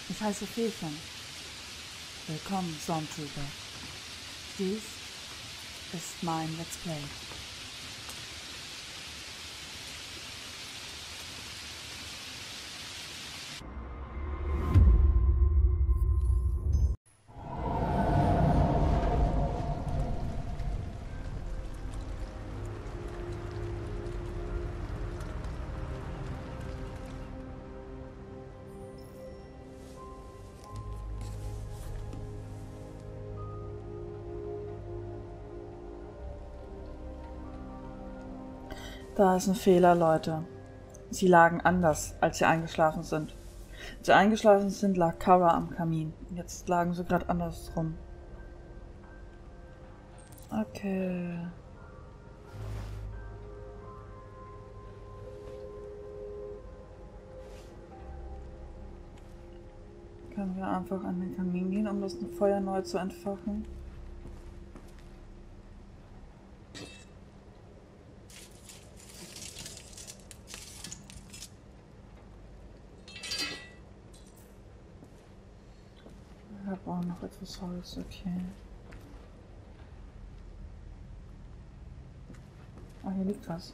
Ich heiße Feelchen. Willkommen, Stormtrooper. Dies ist mein Let's Play. Da ist ein Fehler, Leute. Sie lagen anders, als sie eingeschlafen sind. Als sie eingeschlafen sind, lag Kara am Kamin. Jetzt lagen sie gerade andersrum. Okay. Können wir einfach an den Kamin gehen, um das Feuer neu zu entfachen? Ich habe auch noch etwas Holz, okay. Ah, hier liegt was.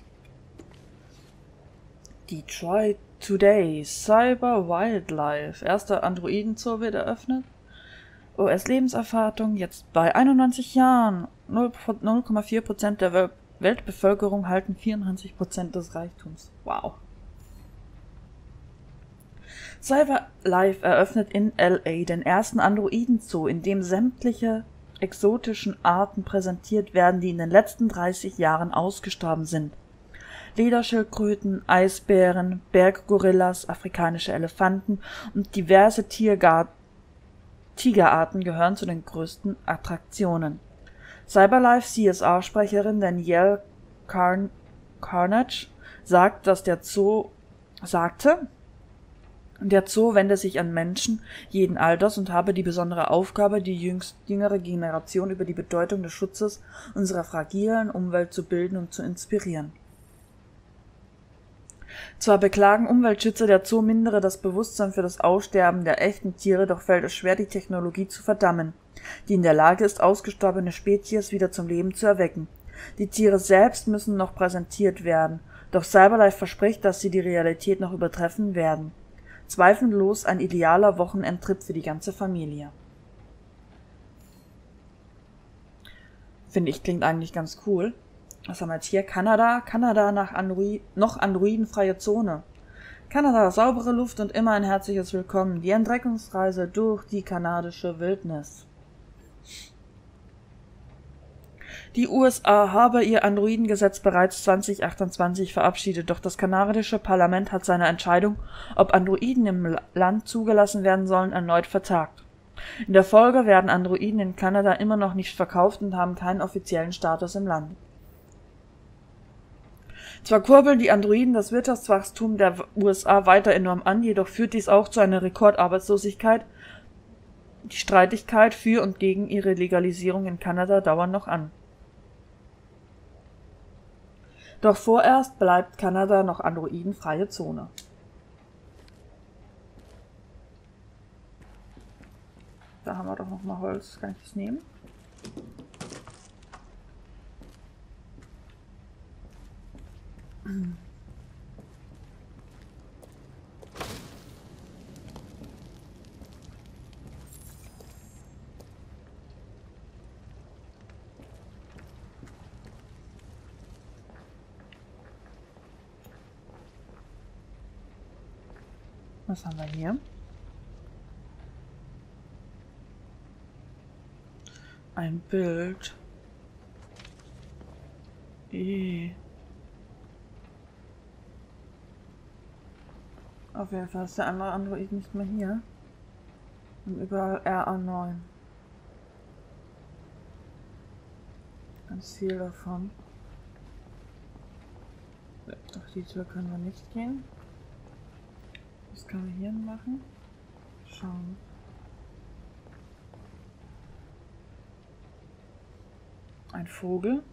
Detroit Today, Cyber Wildlife. Erster Androidenzoo wird eröffnet. US-Lebenserwartung jetzt bei 91 Jahren. 0,4% der Weltbevölkerung halten 94% des Reichtums. Wow. CyberLife eröffnet in LA den ersten Androidenzoo, in dem sämtliche exotischen Arten präsentiert werden, die in den letzten 30 Jahren ausgestorben sind. Lederschildkröten, Eisbären, Berggorillas, afrikanische Elefanten und diverse Tigerarten gehören zu den größten Attraktionen. CyberLife CSR-Sprecherin Danielle Carnage sagte, der Zoo wende sich an Menschen jeden Alters und habe die besondere Aufgabe, die jüngere Generation über die Bedeutung des Schutzes unserer fragilen Umwelt zu bilden und zu inspirieren. Zwar beklagen Umweltschützer, der Zoo mindere das Bewusstsein für das Aussterben der echten Tiere, doch fällt es schwer, die Technologie zu verdammen, die in der Lage ist, ausgestorbene Spezies wieder zum Leben zu erwecken. Die Tiere selbst müssen noch präsentiert werden, doch CyberLife verspricht, dass sie die Realität noch übertreffen werden. Zweifellos ein idealer Wochenendtrip für die ganze Familie. Finde ich, klingt eigentlich ganz cool. Was haben wir jetzt hier? Kanada noch androidenfreie Zone. Kanada, saubere Luft und immer ein herzliches Willkommen. Die Entdeckungsreise durch die kanadische Wildnis. Die USA habe ihr Androidengesetz bereits 2028 verabschiedet, doch das kanadische Parlament hat seine Entscheidung, ob Androiden im Land zugelassen werden sollen, erneut vertagt. In der Folge werden Androiden in Kanada immer noch nicht verkauft und haben keinen offiziellen Status im Land. Zwar kurbeln die Androiden das Wirtschaftswachstum der USA weiter enorm an, jedoch führt dies auch zu einer Rekordarbeitslosigkeit. Die Streitigkeit für und gegen ihre Legalisierung in Kanada dauern noch an. Doch vorerst bleibt Kanada noch androidenfreie Zone. Da haben wir doch noch mal Holz. Kann ich das nehmen? Was haben wir hier? Ein Bild. Auf jeden Fall ist der andere Android nicht mehr hier. Und überall RA9. Ganz viel davon. Durch die Tür können wir nicht gehen. Was können wir hier machen? Schauen. Ein Vogel.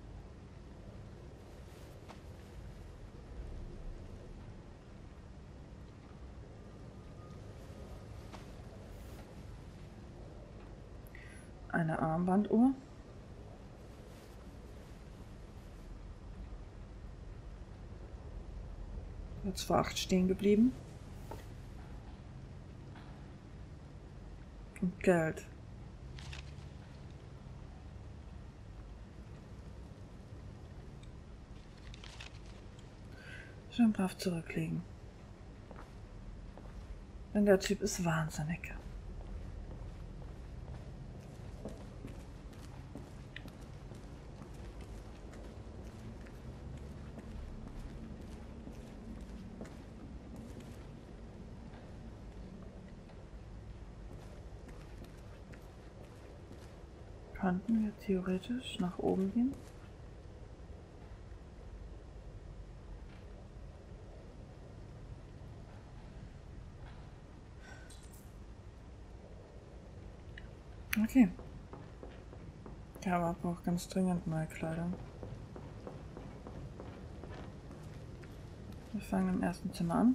Eine Armbanduhr. Jetzt vor 8 stehen geblieben. Und Geld. Schön brav zurücklegen. Denn der Typ ist wahnsinnig. Könnten wir theoretisch nach oben gehen? Okay. Der aber braucht ganz dringend neue Kleidung. Wir fangen im ersten Zimmer an.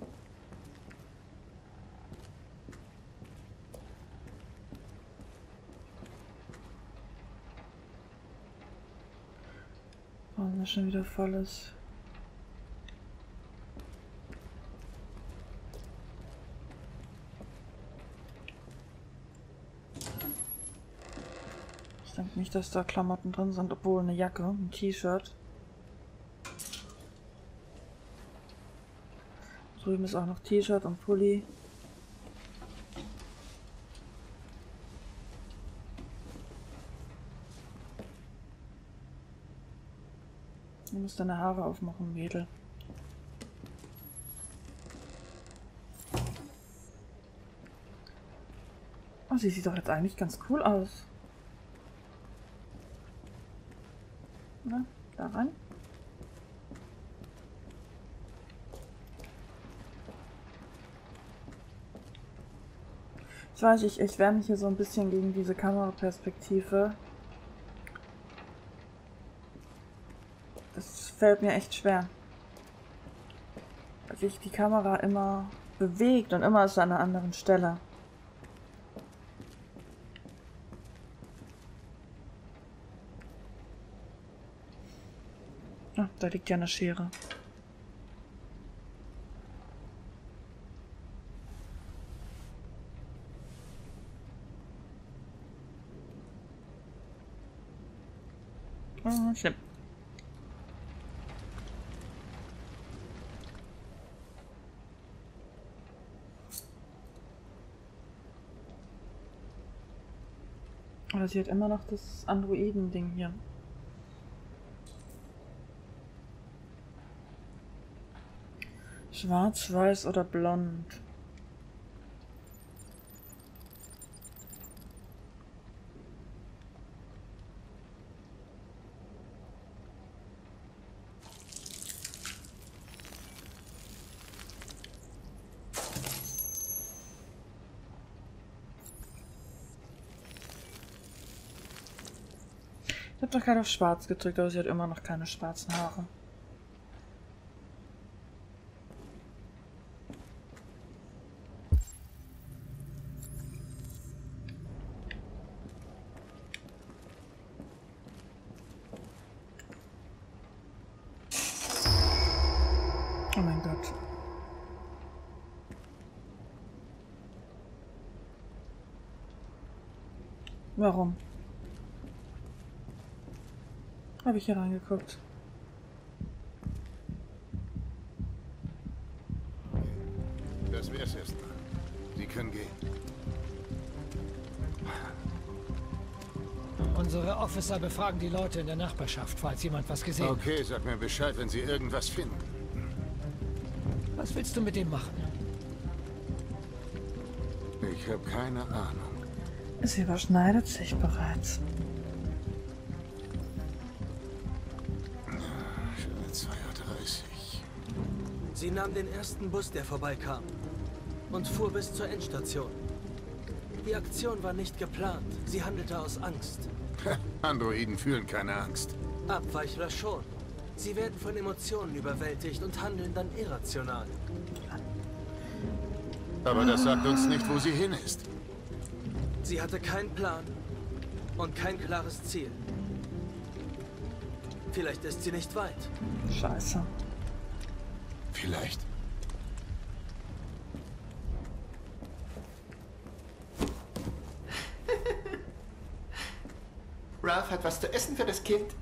Warum das schon wieder voll ist. Ich denke nicht, dass da Klamotten drin sind, obwohl eine Jacke, ein T-Shirt. Drüben ist auch noch T-Shirt und Pulli. Du musst deine Haare aufmachen, Mädel. Oh, sie sieht doch jetzt eigentlich ganz cool aus. Na, da rein. Ich weiß, ich wehre mich hier so ein bisschen gegen diese Kameraperspektive. Das fällt mir echt schwer. Weil sich die Kamera immer bewegt und immer ist sie an einer anderen Stelle. Ah, da liegt ja eine Schere. Oh, schlimm. Aber sie hat immer noch das Androiden-Ding hier. Schwarz, weiß oder blond? Ich habe doch gerade auf Schwarz gedrückt, aber sie hat immer noch keine schwarzen Haare. Oh mein Gott. Warum? Habe ich hier reingeguckt. Das wär's erstmal. Sie können gehen. Unsere Officer befragen die Leute in der Nachbarschaft, falls jemand was gesehen hat. Okay, sag mir Bescheid, wenn Sie irgendwas finden. Was willst du mit dem machen? Ich habe keine Ahnung. Es überschneidet sich bereits. Schon 2:30 Uhr. Sie nahm den ersten Bus, der vorbeikam, und fuhr bis zur Endstation. Die Aktion war nicht geplant. Sie handelte aus Angst. Androiden fühlen keine Angst. Abweichler schon. Sie werden von Emotionen überwältigt und handeln dann irrational. Aber das sagt uns nicht, wo sie hin ist. Sie hatte keinen Plan Und kein klares Ziel. Vielleicht ist sie nicht weit. Scheiße. Vielleicht. Ralph hat was zu essen für das Kind.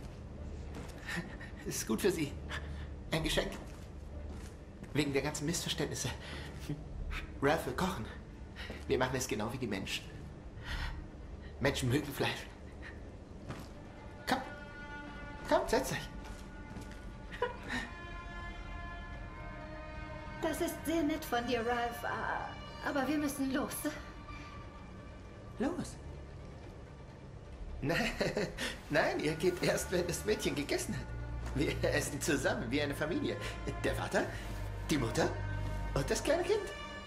Ist gut für sie. Ein Geschenk. Wegen der ganzen Missverständnisse. Ralph will kochen. Wir machen es genau wie die Menschen. Menschen mögen Fleisch. Komm. Komm, setz euch. Das ist sehr nett von dir, Ralph. Aber wir müssen los. Los. Nein, ihr geht erst, wenn das Mädchen gegessen hat. Wir essen zusammen, wie eine Familie. Der Vater, die Mutter und das kleine Kind.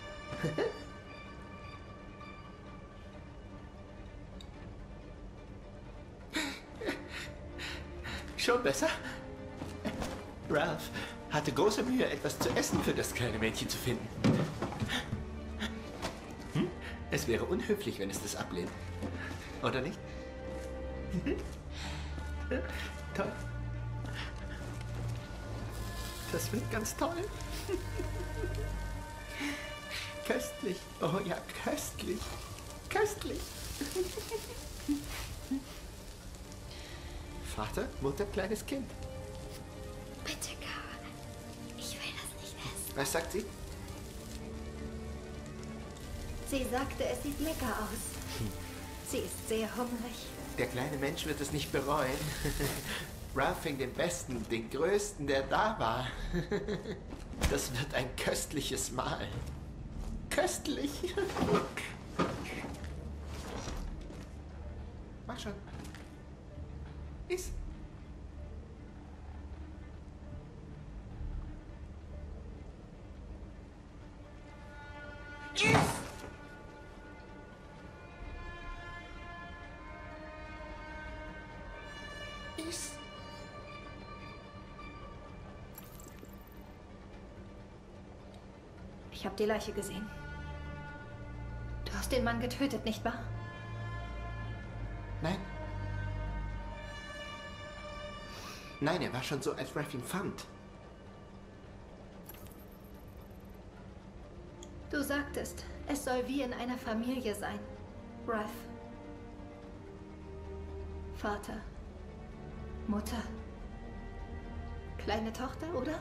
Schon besser? Ralph hatte große Mühe, etwas zu essen für das kleine Mädchen zu finden. Es wäre unhöflich, wenn es das ablehnt. Oder nicht? Toll. Das wird ganz toll. Köstlich. Oh ja, köstlich. Köstlich. Vater, Mutter, kleines Kind. Bitte, Kara. Ich will das nicht essen. Was sagt sie? Sie sagte, es sieht lecker aus. Sie ist sehr hungrig. Der kleine Mensch wird es nicht bereuen. Ralph fing den Besten, den Größten, der da war. Das wird ein köstliches Mahl. Köstlich. Mach schon. Iss. Iss. Iss. Ich habe die Leiche gesehen. Du hast den Mann getötet, nicht wahr? Nein. Nein, er war schon so, als Ralph ihn fand. Du sagtest, es soll wie in einer Familie sein. Ralph. Vater. Mutter. Kleine Tochter, oder?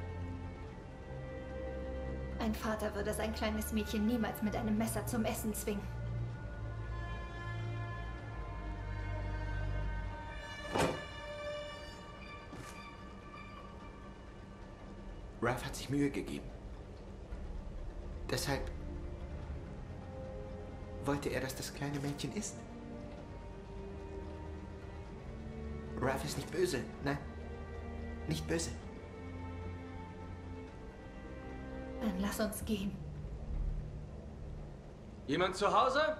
Ein Vater würde sein kleines Mädchen niemals mit einem Messer zum Essen zwingen. Ralph hat sich Mühe gegeben. Deshalb wollte er, dass das kleine Mädchen isst. Ralph ist nicht böse. Nein, nicht böse. Dann lass uns gehen. Jemand zu Hause?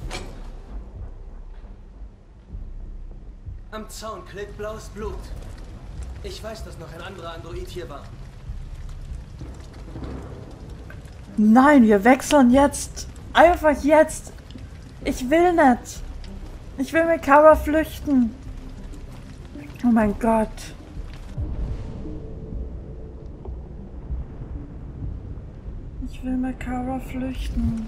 Am Zaun klebt blaues Blut. Ich weiß, dass noch ein anderer Android hier war. Nein, wir wechseln jetzt. Einfach jetzt. Ich will nicht. Ich will mit Kara flüchten. Oh mein Gott. Ich will mit Kara flüchten.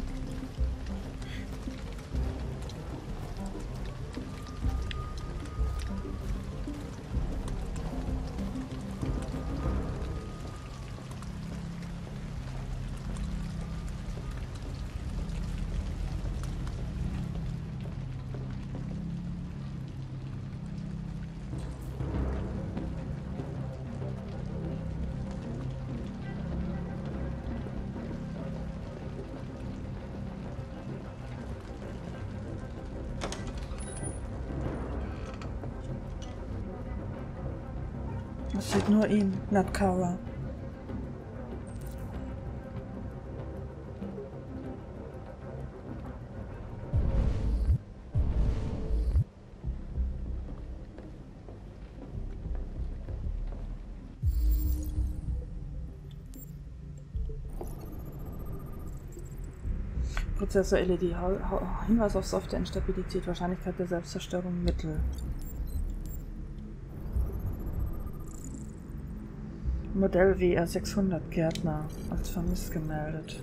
Es sieht nur ihn, not Kara. Prozessor LED. Hinweis auf Softwareinstabilität. Wahrscheinlichkeit der Selbstzerstörung Mittel. Modell WR600 Gärtner als vermisst gemeldet.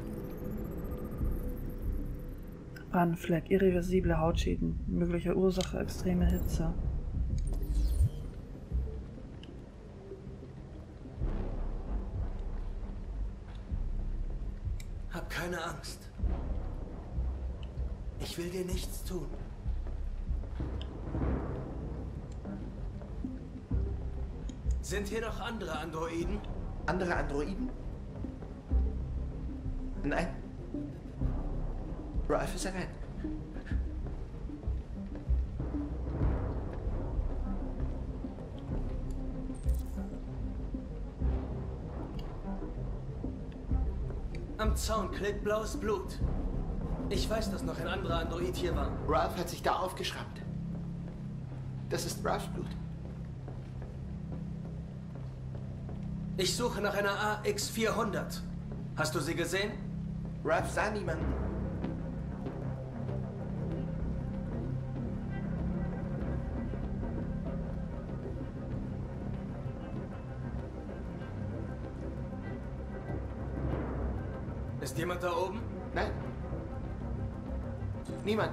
Brandfleck, irreversible Hautschäden, mögliche Ursache extreme Hitze. Hab keine Angst. Ich will dir nichts tun. Sind hier noch andere Androiden? Andere Androiden? Nein. Ralph ist allein. Am Zaun klebt blaues Blut. Ich weiß, dass noch ein anderer Android hier war. Ralph hat sich da aufgeschraubt. Das ist Ralphs Blut. Ich suche nach einer AX400. Hast du sie gesehen? Ralph sah niemanden. Ist jemand da oben? Nein. Niemand.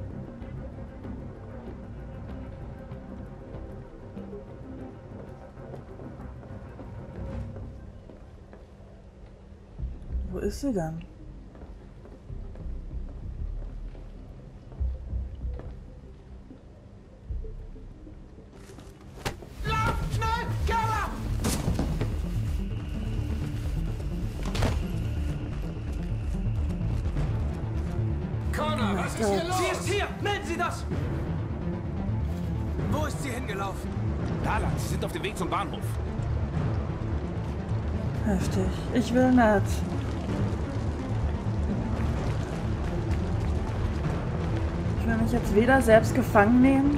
Wo ist sie dann? Lauf! Schnell! Kara! Connor, was ist hier los? Sie ist hier! Melden Sie das! Wo ist sie hingelaufen? Da lang, sie sind auf dem Weg zum Bahnhof. Heftig. Ich will nicht. Ich will mich jetzt weder selbst gefangen nehmen.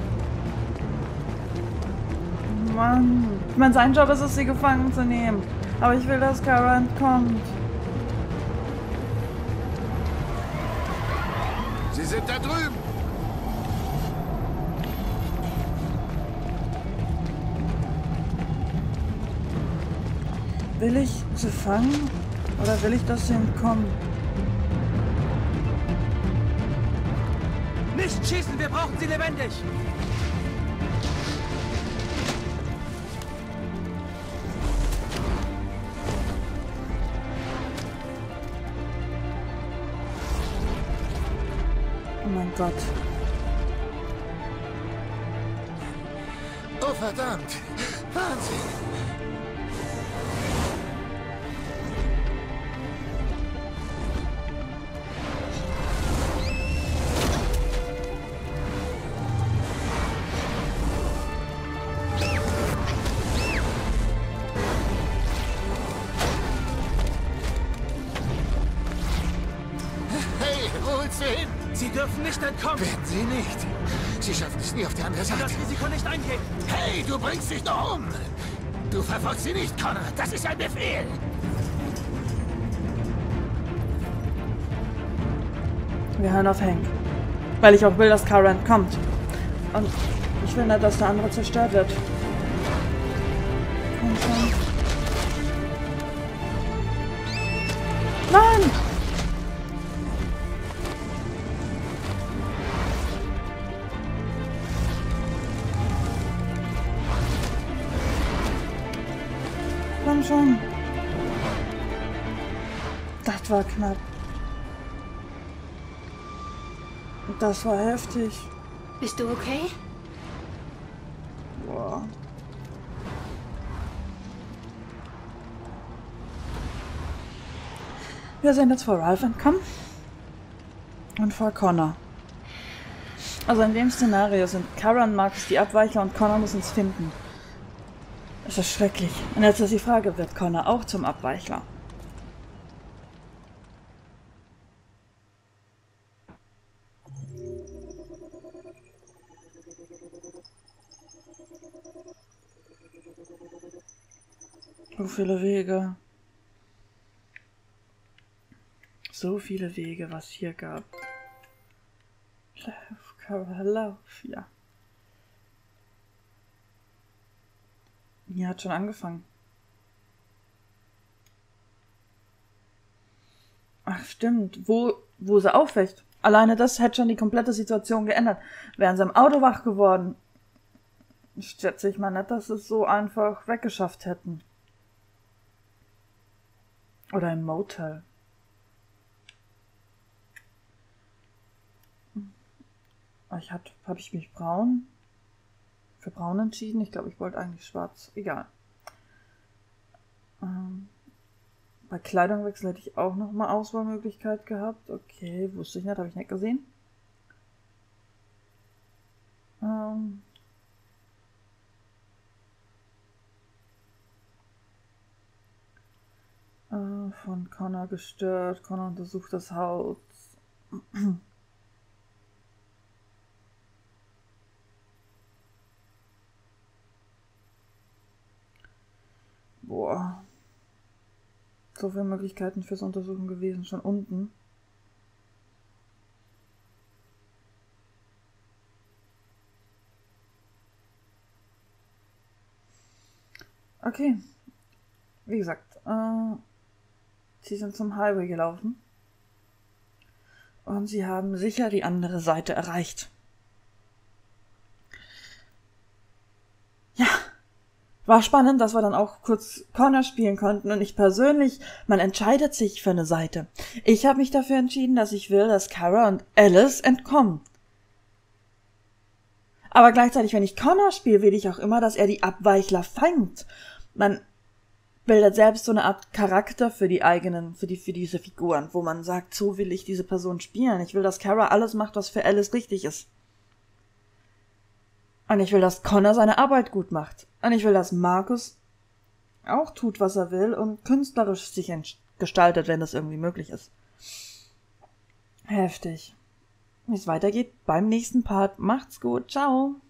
Mann. Ich meine, sein Job ist es, sie gefangen zu nehmen. Aber ich will, dass Kara entkommt. Sie sind da drüben. Will ich sie fangen? Oder will ich, dass sie entkommen? Nicht schießen, wir brauchen sie lebendig! Oh mein Gott. Oh, verdammt. Wahnsinn. Hey, wo willst du hin? Sie dürfen nicht entkommen! Werden sie nicht. Sie schaffen es nie auf die andere Seite. Das Risiko nicht eingehen! Hey, du bringst dich noch um. Du verfolgst sie nicht, Connor. Das ist ein Befehl. Wir hören auf Hank. Weil ich auch will, dass Kara entkommt. Und ich will nicht, dass der andere zerstört wird. Komm schon. Nein! Komm schon. Das war knapp. Das war heftig. Bist du okay? Boah. Wir sind jetzt vor Ralph entkommen. Und vor Connor. Also in dem Szenario sind Kara und Marcus die Abweichler und Connor muss uns finden. Das ist schrecklich. Und jetzt ist die Frage, wird Connor auch zum Abweichler? So viele Wege. so viele Wege, was hier gab. Lauf, ja. Hier hat schon angefangen. Ach, stimmt. Wo sie aufwächt. Alleine das hätte schon die komplette Situation geändert. Wären sie im Auto wach geworden, schätze ich mal nicht, dass sie es so einfach weggeschafft hätten. Oder im Motel. Hab ich mich für braun entschieden? Ich glaube, ich wollte eigentlich schwarz. Egal. Bei Kleidungswechsel hätte ich auch nochmal Auswahlmöglichkeit gehabt. Okay, wusste ich nicht, habe ich nicht gesehen. Von Connor gestört. Connor untersucht das Haus. Boah. So viele Möglichkeiten fürs Untersuchen gewesen, schon unten. Okay. Wie gesagt, sie sind zum Highway gelaufen. Und sie haben sicher die andere Seite erreicht. Ja. War spannend, dass wir dann auch kurz Connor spielen konnten und ich persönlich, man entscheidet sich für eine Seite. Ich habe mich dafür entschieden, dass ich will, dass Kara und Alice entkommen. Aber gleichzeitig, wenn ich Connor spiele, will ich auch immer, dass er die Abweichler fängt. Man bildet selbst so eine Art Charakter für diese Figuren, wo man sagt, so will ich diese Person spielen. Ich will, dass Kara alles macht, was für Alice richtig ist. Und ich will, dass Connor seine Arbeit gut macht. Und ich will, dass Marcus auch tut, was er will und künstlerisch sich gestaltet, wenn das irgendwie möglich ist. Heftig. Wie es weitergeht beim nächsten Part. Macht's gut. Ciao.